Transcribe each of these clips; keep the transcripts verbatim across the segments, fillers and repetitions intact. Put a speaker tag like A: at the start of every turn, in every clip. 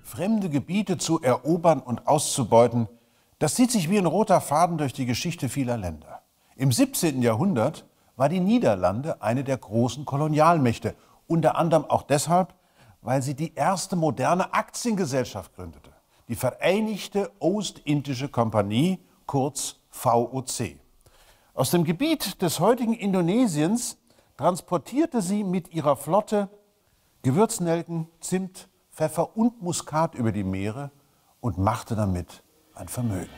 A: fremde Gebiete zu erobern und auszubeuten, das zieht sich wie ein roter Faden durch die Geschichte vieler Länder. Im siebzehnten Jahrhundert war die Niederlande eine der großen Kolonialmächte, unter anderem auch deshalb, weil sie die erste moderne Aktiengesellschaft gründete, die Vereinigte Ostindische Kompanie, kurz V O C. Aus dem Gebiet des heutigen Indonesiens transportierte sie mit ihrer Flotte Gewürznelken, Zimt, Pfeffer und Muskat über die Meere und machte damit ein Vermögen.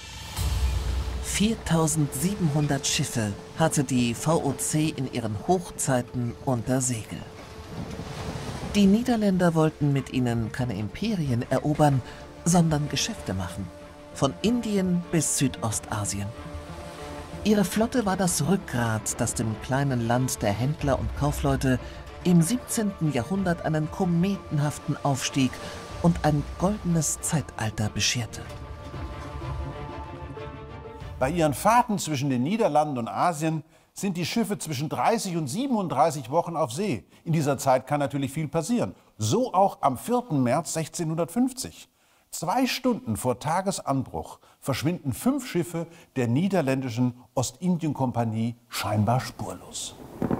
B: viertausendsiebenhundert Schiffe hatte die V O C in ihren Hochzeiten unter Segel. Die Niederländer wollten mit ihnen keine Imperien erobern, sondern Geschäfte machen. Von Indien bis Südostasien. Ihre Flotte war das Rückgrat, das dem kleinen Land der Händler und Kaufleute im siebzehnten Jahrhundert einen kometenhaften Aufstieg und ein goldenes Zeitalter bescherte.
A: Bei ihren Fahrten zwischen den Niederlanden und Asien sind die Schiffe zwischen dreißig und siebenunddreißig Wochen auf See. In dieser Zeit kann natürlich viel passieren. So auch am vierten März sechzehnhundertfünfzig. Zwei Stunden vor Tagesanbruch verschwinden fünf Schiffe der niederländischen Ostindien-Kompanie scheinbar spurlos.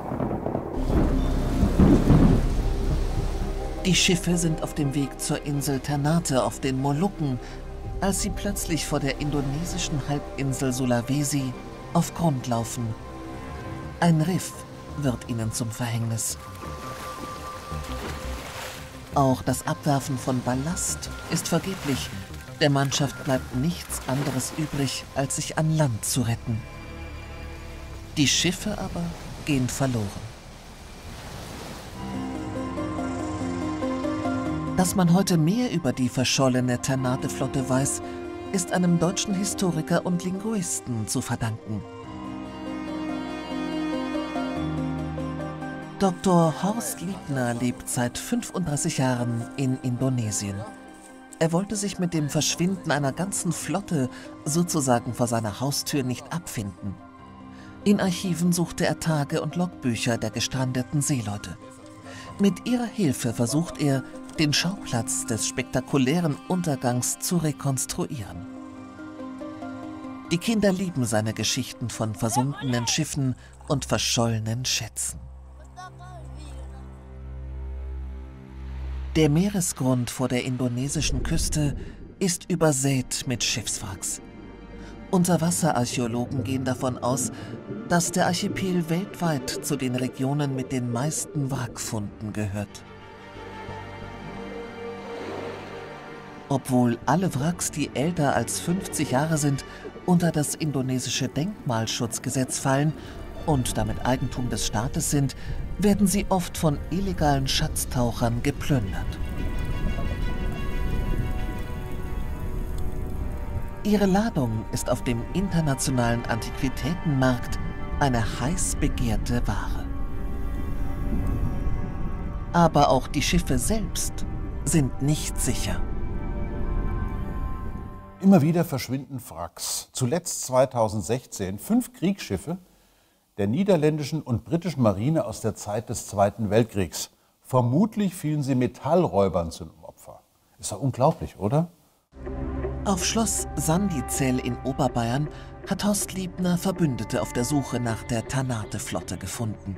B: Die Schiffe sind auf dem Weg zur Insel Ternate auf den Molukken, als sie plötzlich vor der indonesischen Halbinsel Sulawesi auf Grund laufen. Ein Riff wird ihnen zum Verhängnis. Auch das Abwerfen von Ballast ist vergeblich. Der Mannschaft bleibt nichts anderes übrig, als sich an Land zu retten. Die Schiffe aber gehen verloren. Dass man heute mehr über die verschollene Ternate-Flotte weiß, ist einem deutschen Historiker und Linguisten zu verdanken. Doktor Horst Liebner lebt seit fünfunddreißig Jahren in Indonesien. Er wollte sich mit dem Verschwinden einer ganzen Flotte sozusagen vor seiner Haustür nicht abfinden. In Archiven suchte er Tage- und Logbücher der gestrandeten Seeleute. Mit ihrer Hilfe versucht er, den Schauplatz des spektakulären Untergangs zu rekonstruieren. Die Kinder lieben seine Geschichten von versunkenen Schiffen und verschollenen Schätzen. Der Meeresgrund vor der indonesischen Küste ist übersät mit Schiffswracks. Unterwasserarchäologen gehen davon aus, dass der Archipel weltweit zu den Regionen mit den meisten Wrackfunden gehört. Obwohl alle Wracks, die älter als fünfzig Jahre sind, unter das indonesische Denkmalschutzgesetz fallen und damit Eigentum des Staates sind, werden sie oft von illegalen Schatztauchern geplündert. Ihre Ladung ist auf dem internationalen Antiquitätenmarkt eine heiß begehrte Ware. Aber auch die Schiffe selbst sind nicht sicher.
A: Immer wieder verschwinden Wracks. Zuletzt zweitausendsechzehn fünf Kriegsschiffe der niederländischen und britischen Marine aus der Zeit des Zweiten Weltkriegs. Vermutlich fielen sie Metallräubern zum Opfer. Ist doch unglaublich, oder?
B: Auf Schloss Sandizell in Oberbayern hat Horst Liebner Verbündete auf der Suche nach der Ternate-Flotte gefunden.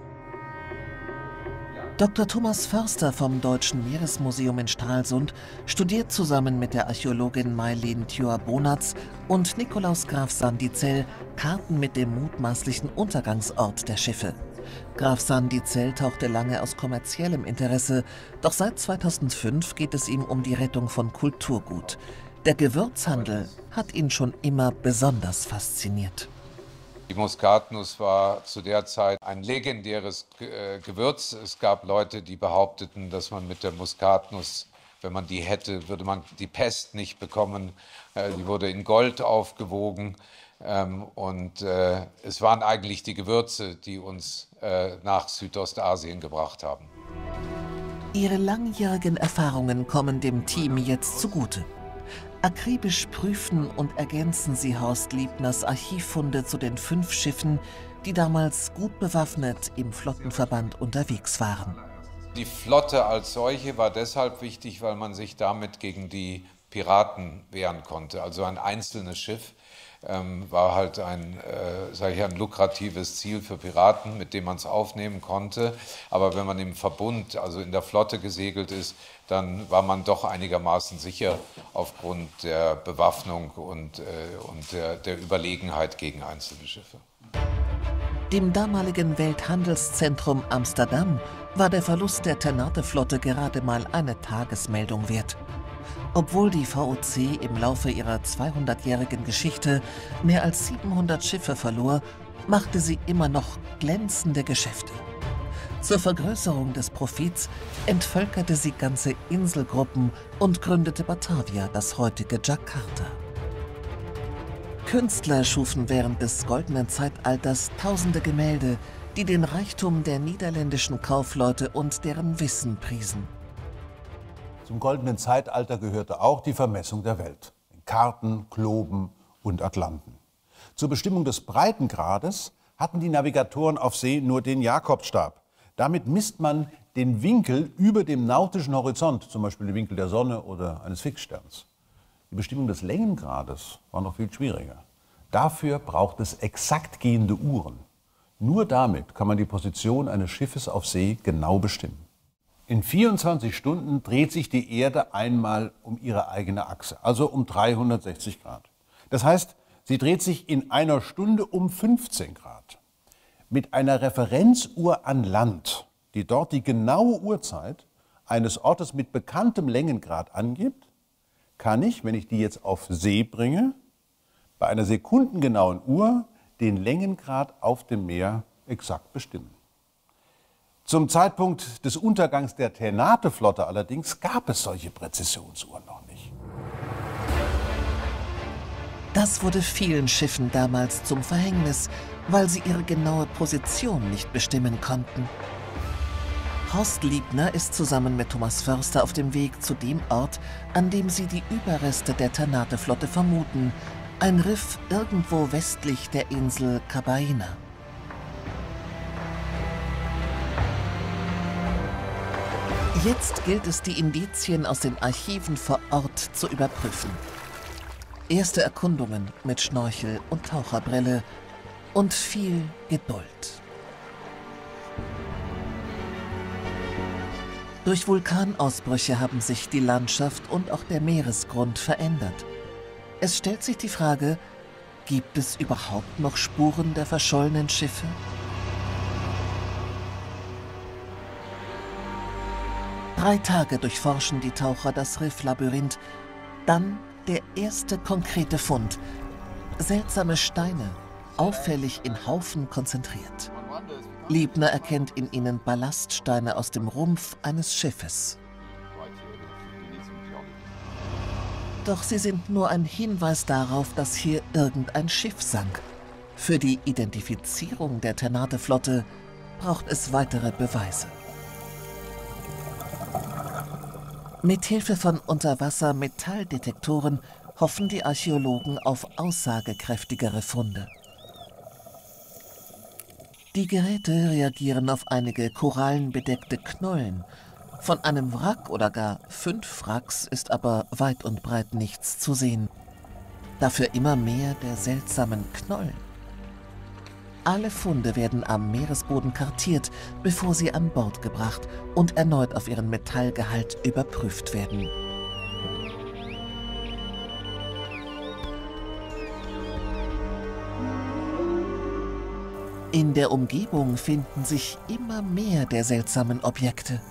B: Doktor Thomas Förster vom Deutschen Meeresmuseum in Stralsund studiert zusammen mit der Archäologin Mailén Thioa-Bonatz und Nikolaus Graf Sandizell Karten mit dem mutmaßlichen Untergangsort der Schiffe. Graf Sandizell tauchte lange aus kommerziellem Interesse, doch seit zweitausendfünf geht es ihm um die Rettung von Kulturgut. Der Gewürzhandel hat ihn schon immer besonders fasziniert.
C: Die Muskatnuss war zu der Zeit ein legendäres Gewürz. Es gab Leute, die behaupteten, dass man mit der Muskatnuss, wenn man die hätte, würde man die Pest nicht bekommen. Die wurde in Gold aufgewogen. Und es waren eigentlich die Gewürze, die uns nach Südostasien gebracht haben.
B: Ihre langjährigen Erfahrungen kommen dem Team jetzt zugute. Akribisch prüfen und ergänzen sie Horst Liebners Archivfunde zu den fünf Schiffen, die damals gut bewaffnet im Flottenverband unterwegs waren.
C: Die Flotte als solche war deshalb wichtig, weil man sich damit gegen die Piraten wehren konnte. Also ein einzelnes Schiff ähm, war halt ein, äh, sag ich, ein lukratives Ziel für Piraten, mit dem man es aufnehmen konnte. Aber wenn man im Verbund, also in der Flotte gesegelt ist, dann war man doch einigermaßen sicher aufgrund der Bewaffnung und, äh, und der, der Überlegenheit gegen einzelne Schiffe.
B: Dem damaligen Welthandelszentrum Amsterdam war der Verlust der Ternate-Flotte gerade mal eine Tagesmeldung wert. Obwohl die V O C im Laufe ihrer zweihundertjährigen Geschichte mehr als siebenhundert Schiffe verlor, machte sie immer noch glänzende Geschäfte. Zur Vergrößerung des Profits entvölkerte sie ganze Inselgruppen und gründete Batavia, das heutige Jakarta. Künstler schufen während des goldenen Zeitalters tausende Gemälde, die den Reichtum der niederländischen Kaufleute und deren Wissen priesen.
A: Zum goldenen Zeitalter gehörte auch die Vermessung der Welt. In Karten, Globen und Atlanten. Zur Bestimmung des Breitengrades hatten die Navigatoren auf See nur den Jakobstab. Damit misst man den Winkel über dem nautischen Horizont, zum Beispiel den Winkel der Sonne oder eines Fixsterns. Die Bestimmung des Längengrades war noch viel schwieriger. Dafür braucht es exakt gehende Uhren. Nur damit kann man die Position eines Schiffes auf See genau bestimmen. In vierundzwanzig Stunden dreht sich die Erde einmal um ihre eigene Achse, also um dreihundertsechzig Grad. Das heißt, sie dreht sich in einer Stunde um fünfzehn Grad. Mit einer Referenzuhr an Land, die dort die genaue Uhrzeit eines Ortes mit bekanntem Längengrad angibt, kann ich, wenn ich die jetzt auf See bringe, bei einer sekundengenauen Uhr den Längengrad auf dem Meer exakt bestimmen. Zum Zeitpunkt des Untergangs der Ternate-Flotte allerdings gab es solche Präzisionsuhren noch nicht.
B: Das wurde vielen Schiffen damals zum Verhängnis, weil sie ihre genaue Position nicht bestimmen konnten. Horst Liebner ist zusammen mit Thomas Förster auf dem Weg zu dem Ort, an dem sie die Überreste der Ternate-Flotte vermuten, ein Riff irgendwo westlich der Insel Cabaina. Jetzt gilt es, die Indizien aus den Archiven vor Ort zu überprüfen. Erste Erkundungen mit Schnorchel und Taucherbrille und viel Geduld. Durch Vulkanausbrüche haben sich die Landschaft und auch der Meeresgrund verändert. Es stellt sich die Frage, gibt es überhaupt noch Spuren der verschollenen Schiffe? Drei Tage durchforschen die Taucher das Rifflabyrinth. Dann der erste konkrete Fund. Seltsame Steine, auffällig in Haufen konzentriert. Liebner erkennt in ihnen Ballaststeine aus dem Rumpf eines Schiffes. Doch sie sind nur ein Hinweis darauf, dass hier irgendein Schiff sank. Für die Identifizierung der Ternate-Flotte braucht es weitere Beweise. Mithilfe von Unterwasser-Metalldetektoren hoffen die Archäologen auf aussagekräftigere Funde. Die Geräte reagieren auf einige korallenbedeckte Knollen. Von einem Wrack oder gar fünf Wracks ist aber weit und breit nichts zu sehen. Dafür immer mehr der seltsamen Knollen. Alle Funde werden am Meeresboden kartiert, bevor sie an Bord gebracht und erneut auf ihren Metallgehalt überprüft werden. In der Umgebung finden sich immer mehr der seltsamen Objekte.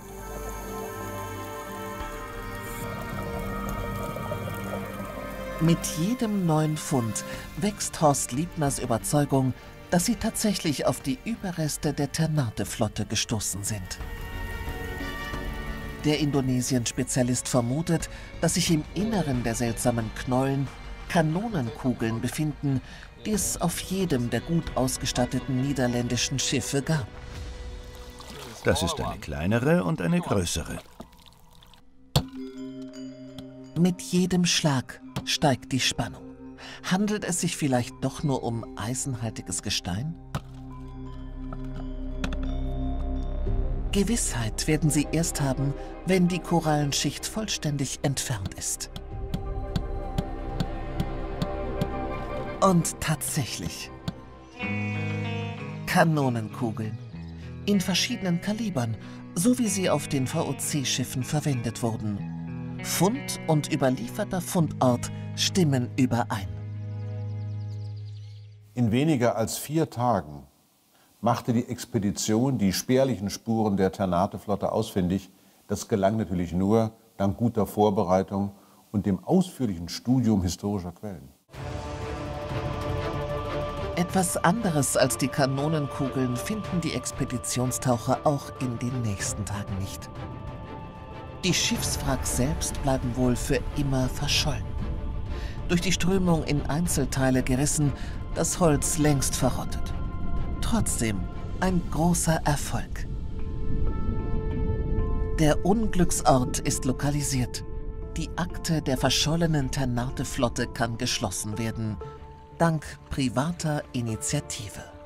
B: Mit jedem neuen Fund wächst Horst Liebners Überzeugung, dass sie tatsächlich auf die Überreste der Ternate-Flotte gestoßen sind. Der Indonesien-Spezialist vermutet, dass sich im Inneren der seltsamen Knollen Kanonenkugeln befinden, die es auf jedem der gut ausgestatteten niederländischen Schiffe gab.
D: Das ist eine kleinere und eine größere.
B: Mit jedem Schlag steigt die Spannung. Handelt es sich vielleicht doch nur um eisenhaltiges Gestein? Gewissheit werden sie erst haben, wenn die Korallenschicht vollständig entfernt ist. Und tatsächlich. Kanonenkugeln. In verschiedenen Kalibern, so wie sie auf den V O C-Schiffen verwendet wurden. Fund und überlieferter Fundort stimmen überein.
A: In weniger als vier Tagen machte die Expedition die spärlichen Spuren der Ternate-Flotte ausfindig. Das gelang natürlich nur dank guter Vorbereitung und dem ausführlichen Studium historischer Quellen.
B: Etwas anderes als die Kanonenkugeln finden die Expeditionstaucher auch in den nächsten Tagen nicht. Die Schiffswracks selbst bleiben wohl für immer verschollen. Durch die Strömung in Einzelteile gerissen, das Holz längst verrottet. Trotzdem ein großer Erfolg. Der Unglücksort ist lokalisiert. Die Akte der verschollenen Ternate-Flotte kann geschlossen werden. Dank privater Initiative.